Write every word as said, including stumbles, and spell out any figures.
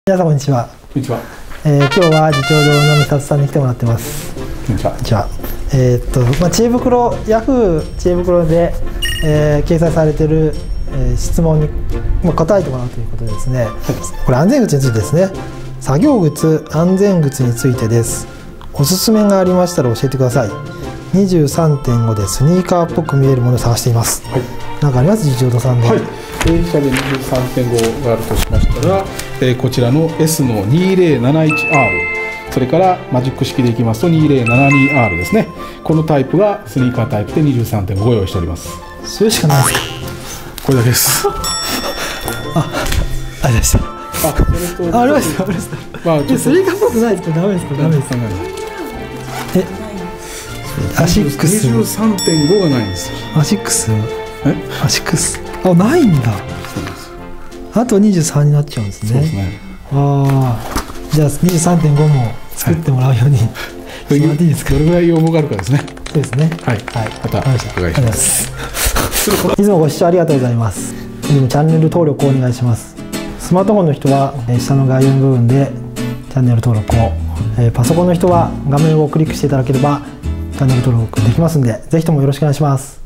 皆さんこんにちは。 こんにちは。 えー、今日は次長堂の美里さんに来てもらってます。 こんにちは。 こんにちは。えー、っとまあ知恵袋、ヤフー知恵袋で、えー、掲載されている、えー、質問に、まあ、答えてもらうということでですね。これ安全靴についてですね。作業靴、安全靴についてです。おすすめがありましたら教えてください。にじゅうさんてんご でスニーカーっぽく見えるものを探しています。はい。なんかあります？次長堂さんで。 はい。弊社で にじゅうさんてんご があるとしましたら、えー、こちらの エス の にせんななじゅういちアール、それからマジック式でいきますと にせんななじゅうにアール ですね。このタイプがスニーカータイプで にじゅうさんてんご ご用意しております。 それしかないですか？ これだけです。 あ、ありました。 あ、それとあ、ありました。ありました。 まあ、ちょっとスニーカーっぽくないですか？ダメですか？ダメですか？え、アシックスにじゅうさんてんご がないんですよ。 アシックスえアシックスあ、ないんだ。あとにじゅうさんになっちゃうんですね。 そうですね。 ああ、じゃあ にじゅうさんてんご も作ってもらうように、はい、してもらっていいですか？ どれぐらい要望があるかですね。 そうですね。 はい。はい。またお伺いします。 いつもご視聴ありがとうございます。チャンネル登録をお願いします。スマートフォンの人は下の概要の部分でチャンネル登録を、パソコンの人は画面をクリックしていただければチャンネル登録できますんで、ぜひともよろしくお願いします。